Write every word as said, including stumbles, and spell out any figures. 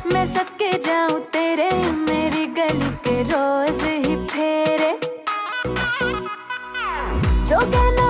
मैं सके जाऊं तेरे, मेरी गली के रोज ही फेरे। जो कहना